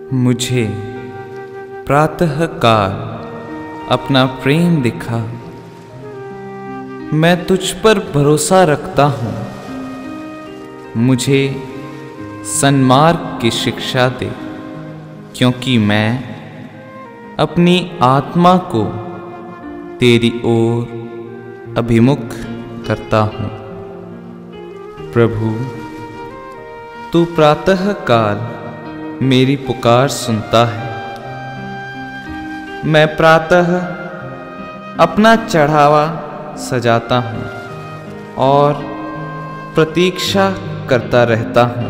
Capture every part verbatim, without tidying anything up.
मुझे प्रातःकाल अपना प्रेम दिखा। मैं तुझ पर भरोसा रखता हूँ। मुझे सन्मार्ग की शिक्षा दे, क्योंकि मैं अपनी आत्मा को तेरी ओर अभिमुख करता हूँ। प्रभु, तू प्रातःकाल मेरी पुकार सुनता है। मैं प्रातः अपना चढ़ावा सजाता हूँ और प्रतीक्षा करता रहता हूँ।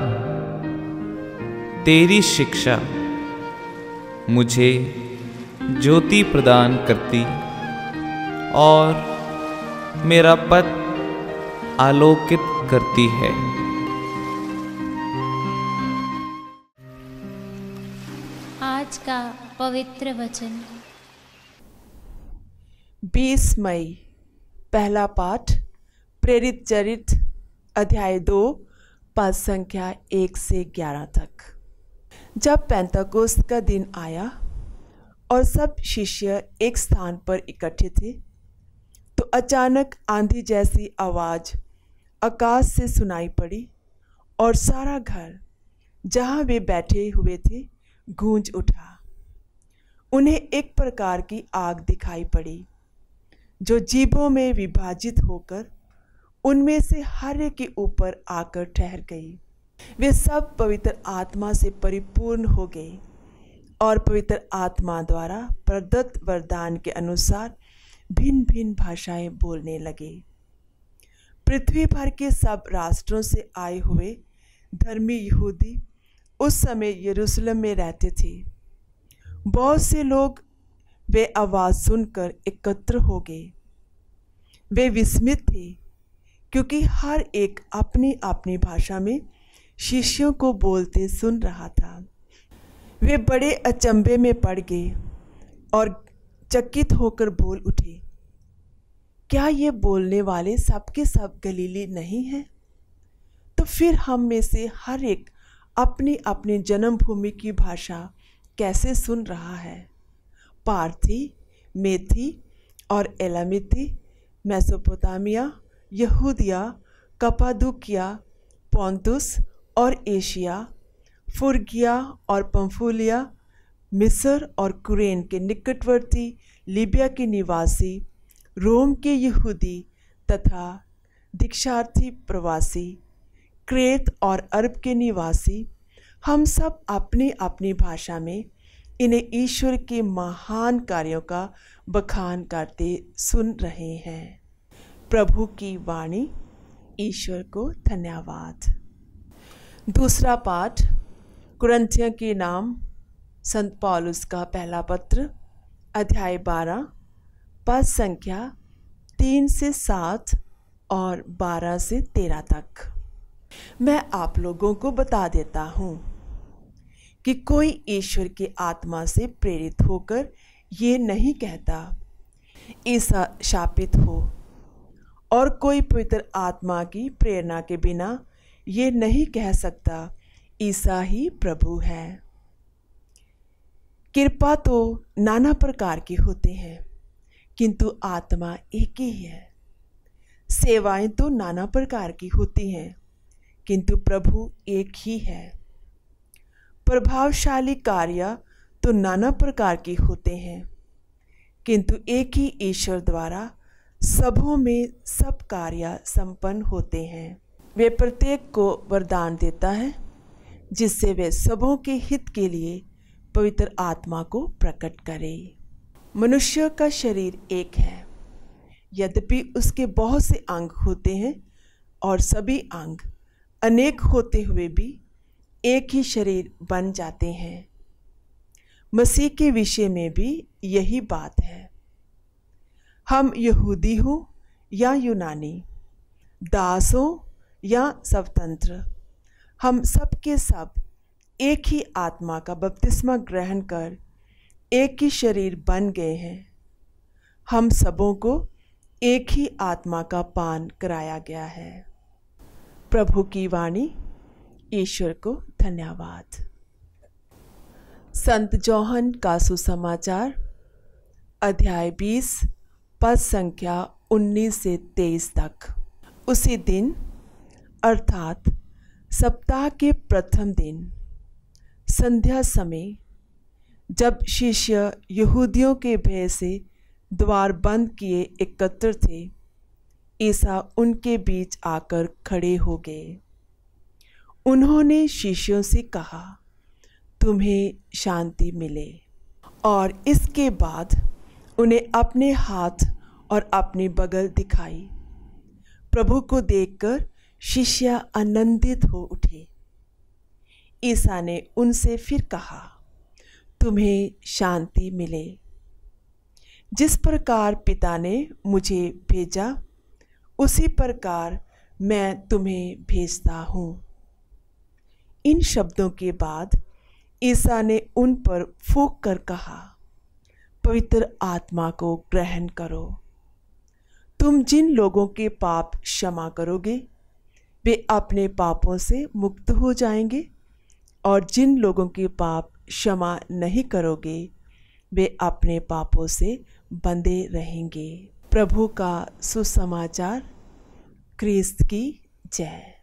तेरी शिक्षा मुझे ज्योति प्रदान करती और मेरा पथ आलोकित करती है। आज का पवित्र वचन। बीस मई। पहला पाठ प्रेरित चरित्र अध्याय दो पद संख्या एक से ग्यारह तक। जब पेंतकोस्त का दिन आया और सब शिष्य एक स्थान पर इकट्ठे थे, तो अचानक आंधी जैसी आवाज आकाश से सुनाई पड़ी और सारा घर जहाँ वे बैठे हुए थे गूंज उठा। उन्हें एक प्रकार की आग दिखाई पड़ी, जो जीभों में विभाजित होकर उनमें से हर एक के ऊपर आकर ठहर गई। वे सब पवित्र आत्मा से परिपूर्ण हो गए और पवित्र आत्मा द्वारा प्रदत्त वरदान के अनुसार भिन्न भिन्न भाषाएं बोलने लगे। पृथ्वी भर के सब राष्ट्रों से आए हुए धर्मी यहूदी उस समय यरूशलेम में रहते थे। बहुत से लोग वे आवाज़ सुनकर एकत्र हो गए। वे विस्मित थे, क्योंकि हर एक अपनी अपनी भाषा में शिष्यों को बोलते सुन रहा था। वे बड़े अचंभे में पड़ गए और चकित होकर बोल उठे, क्या ये बोलने वाले सबके सब गलीली नहीं हैं? तो फिर हम में से हर एक अपनी अपनी जन्मभूमि की भाषा कैसे सुन रहा है? पार्थी, मेथी और एलामिती, मेसोपोटामिया, यहूदिया, कपादुकिया, पोंतुस और एशिया, फुर्गिया और पंफूलिया, मिस्र और कुरेन के निकटवर्ती लीबिया के निवासी, रोम के यहूदी तथा दीक्षार्थी प्रवासी, क्रेत और अरब के निवासी, हम सब अपनी अपनी भाषा में इन्हें ईश्वर के महान कार्यों का बखान करते सुन रहे हैं। प्रभु की वाणी। ईश्वर को धन्यवाद। दूसरा पाठ कुरिन्थियों के नाम संत पौलुस का पहला पत्र अध्याय बारह पद संख्या तीन से सात और बारह से तेरह तक। मैं आप लोगों को बता देता हूँ कि कोई ईश्वर के आत्मा से प्रेरित होकर ये नहीं कहता ईसा शापित हो, और कोई पवित्र आत्मा की प्रेरणा के बिना ये नहीं कह सकता ईसा ही प्रभु है। कृपा तो नाना प्रकार की होती हैं, किंतु आत्मा एक ही है। सेवाएं तो नाना प्रकार की होती हैं, किंतु प्रभु एक ही है। प्रभावशाली कार्य तो नाना प्रकार के होते हैं, किंतु एक ही ईश्वर द्वारा सबों में सब कार्य संपन्न होते हैं। वे प्रत्येक को वरदान देता है, जिससे वे सबों के हित के लिए पवित्र आत्मा को प्रकट करे। मनुष्य का शरीर एक है, यद्यपि उसके बहुत से अंग होते हैं और सभी अंग अनेक होते हुए भी एक ही शरीर बन जाते हैं। मसीह के विषय में भी यही बात है। हम यहूदी हो या यूनानी, दास हो या स्वतंत्र, हम सब के सब एक ही आत्मा का बपतिस्मा ग्रहण कर एक ही शरीर बन गए हैं। हम सबों को एक ही आत्मा का पान कराया गया है। प्रभु की वाणी। ईश्वर को धन्यवाद। संत जौहन का सुसमाचार अध्याय बीस पद संख्या उन्नीस से तेईस तक। उसी दिन अर्थात सप्ताह के प्रथम दिन संध्या समय, जब शिष्य यहूदियों के भय से द्वार बंद किए एकत्र थे, ईसा उनके बीच आकर खड़े हो गए। उन्होंने शिष्यों से कहा, तुम्हें शांति मिले। और इसके बाद उन्हें अपने हाथ और अपनी बगल दिखाई। प्रभु को देखकर शिष्य आनंदित हो उठे। ईसा ने उनसे फिर कहा, तुम्हें शांति मिले। जिस प्रकार पिता ने मुझे भेजा, उसी प्रकार मैं तुम्हें भेजता हूँ। इन शब्दों के बाद ईसा ने उन पर फूंक कर कहा, पवित्र आत्मा को ग्रहण करो। तुम जिन लोगों के पाप क्षमा करोगे, वे अपने पापों से मुक्त हो जाएंगे, और जिन लोगों के पाप क्षमा नहीं करोगे, वे अपने पापों से बंधे रहेंगे। प्रभु का सुसमाचार। क्रिस्त की जय।